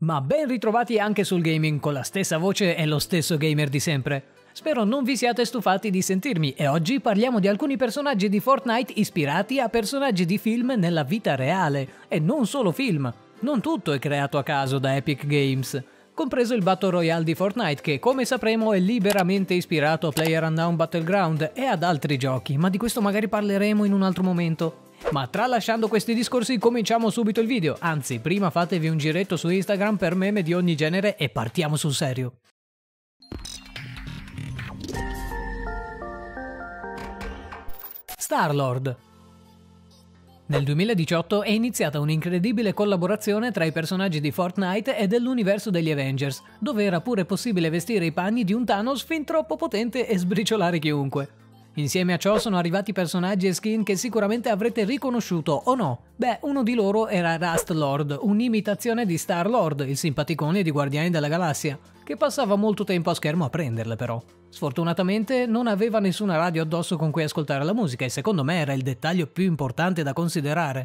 Ma ben ritrovati anche sul gaming con la stessa voce e lo stesso gamer di sempre. Spero non vi siate stufati di sentirmi e oggi parliamo di alcuni personaggi di Fortnite ispirati a personaggi di film nella vita reale. E non solo film. Non tutto è creato a caso da Epic Games. Compreso il Battle Royale di Fortnite che, come sapremo, è liberamente ispirato a PlayerUnknown's Battleground e ad altri giochi, ma di questo magari parleremo in un altro momento. Ma tralasciando questi discorsi cominciamo subito il video, anzi prima fatevi un giretto su Instagram per meme di ogni genere e partiamo sul serio. Star-Lord. Nel 2018 è iniziata un'incredibile collaborazione tra i personaggi di Fortnite e dell'universo degli Avengers, dove era pure possibile vestire i panni di un Thanos fin troppo potente e sbriciolare chiunque. Insieme a ciò sono arrivati personaggi e skin che sicuramente avrete riconosciuto, o no? Beh, uno di loro era Rust-Lord, un'imitazione di Star-Lord, il simpaticone di Guardiani della Galassia, che passava molto tempo a schermo a prenderle però. Sfortunatamente non aveva nessuna radio addosso con cui ascoltare la musica e secondo me era il dettaglio più importante da considerare.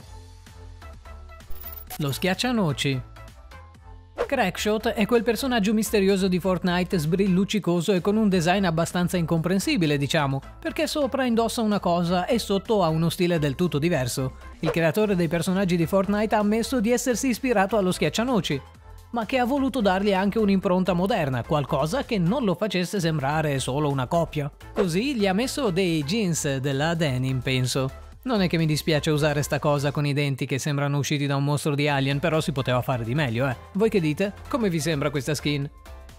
Lo schiaccianoci. Crackshot è quel personaggio misterioso di Fortnite sbrilluccicoso e con un design abbastanza incomprensibile, diciamo, perché sopra indossa una cosa e sotto ha uno stile del tutto diverso. Il creatore dei personaggi di Fortnite ha ammesso di essersi ispirato allo schiaccianoci, ma che ha voluto dargli anche un'impronta moderna, qualcosa che non lo facesse sembrare solo una copia. Così gli ha messo dei jeans della denim, penso. Non è che mi dispiace usare sta cosa con i denti che sembrano usciti da un mostro di Alien, però si poteva fare di meglio, eh. Voi che dite? Come vi sembra questa skin?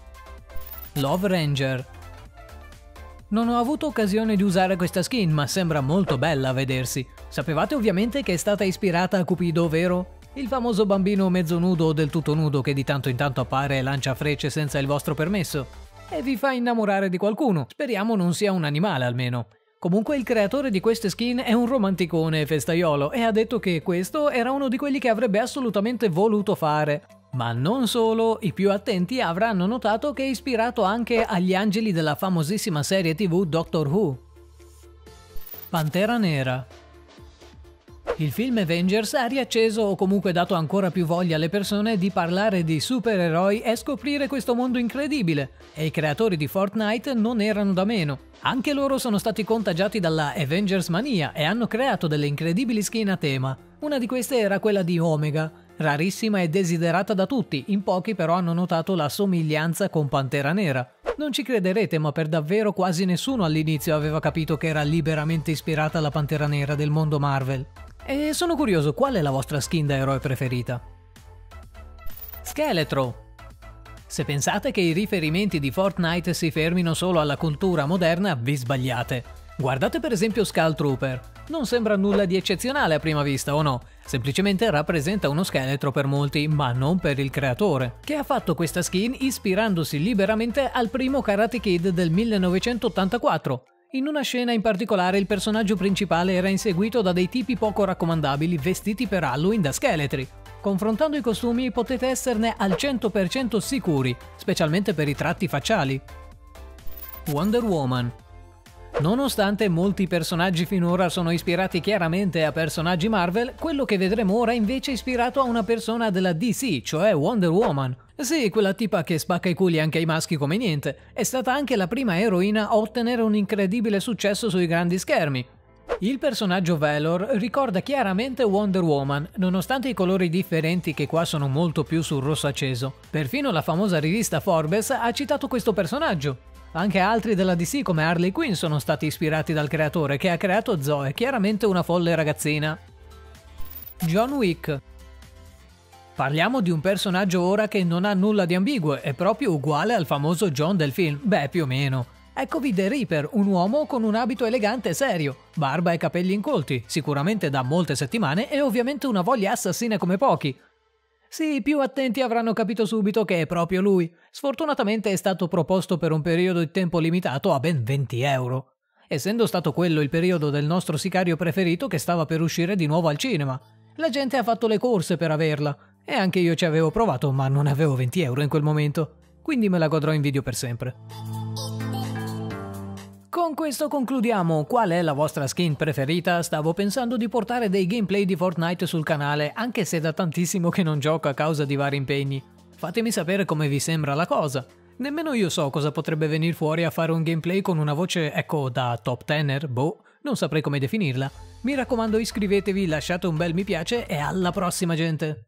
Love Ranger. Non ho avuto occasione di usare questa skin, ma sembra molto bella a vedersi. Sapevate ovviamente che è stata ispirata a Cupido, vero? Il famoso bambino mezzo nudo o del tutto nudo che di tanto in tanto appare e lancia frecce senza il vostro permesso. E vi fa innamorare di qualcuno. Speriamo non sia un animale almeno. Comunque il creatore di queste skin è un romanticone festaiolo e ha detto che questo era uno di quelli che avrebbe assolutamente voluto fare. Ma non solo, i più attenti avranno notato che è ispirato anche agli angeli della famosissima serie TV Doctor Who. Pantera Nera. Il film Avengers ha riacceso o comunque dato ancora più voglia alle persone di parlare di supereroi e scoprire questo mondo incredibile, e i creatori di Fortnite non erano da meno. Anche loro sono stati contagiati dalla Avengers mania e hanno creato delle incredibili skin a tema. Una di queste era quella di Omega, rarissima e desiderata da tutti, in pochi però hanno notato la somiglianza con Pantera Nera. Non ci crederete, ma per davvero quasi nessuno all'inizio aveva capito che era liberamente ispirata alla Pantera Nera del mondo Marvel. E sono curioso, qual è la vostra skin da eroe preferita? Scheletro. Se pensate che i riferimenti di Fortnite si fermino solo alla cultura moderna, vi sbagliate. Guardate per esempio Skull Trooper. Non sembra nulla di eccezionale a prima vista, o no? Semplicemente rappresenta uno scheletro per molti, ma non per il creatore, che ha fatto questa skin ispirandosi liberamente al primo Karate Kid del 1984. In una scena in particolare il personaggio principale era inseguito da dei tipi poco raccomandabili vestiti per Halloween da scheletri. Confrontando i costumi potete esserne al 100% sicuri, specialmente per i tratti facciali. Wonder Woman. Nonostante molti personaggi finora sono ispirati chiaramente a personaggi Marvel, quello che vedremo ora è invece ispirato a una persona della DC, cioè Wonder Woman. Sì, quella tipa che spacca i culi anche ai maschi come niente. È stata anche la prima eroina a ottenere un incredibile successo sui grandi schermi. Il personaggio Valor ricorda chiaramente Wonder Woman, nonostante i colori differenti che qua sono molto più sul rosso acceso. Perfino la famosa rivista Forbes ha citato questo personaggio. Anche altri della DC come Harley Quinn sono stati ispirati dal creatore che ha creato Zoe, chiaramente una folle ragazzina. John Wick. Parliamo di un personaggio ora che non ha nulla di ambiguo, è proprio uguale al famoso John del film, beh più o meno. Eccovi The Reaper, un uomo con un abito elegante e serio, barba e capelli incolti, sicuramente da molte settimane e ovviamente una voglia assassina come pochi. Sì, i più attenti avranno capito subito che è proprio lui. Sfortunatamente è stato proposto per un periodo di tempo limitato a ben 20 euro. Essendo stato quello il periodo del nostro sicario preferito che stava per uscire di nuovo al cinema. La gente ha fatto le corse per averla. E anche io ci avevo provato, ma non avevo 20 euro in quel momento. Quindi me la godrò in video per sempre. Con questo concludiamo. Qual è la vostra skin preferita? Stavo pensando di portare dei gameplay di Fortnite sul canale, anche se da tantissimo che non gioco a causa di vari impegni. Fatemi sapere come vi sembra la cosa. Nemmeno io so cosa potrebbe venire fuori a fare un gameplay con una voce, ecco, da top tenner, boh, non saprei come definirla. Mi raccomando, iscrivetevi, lasciate un bel mi piace e alla prossima, gente!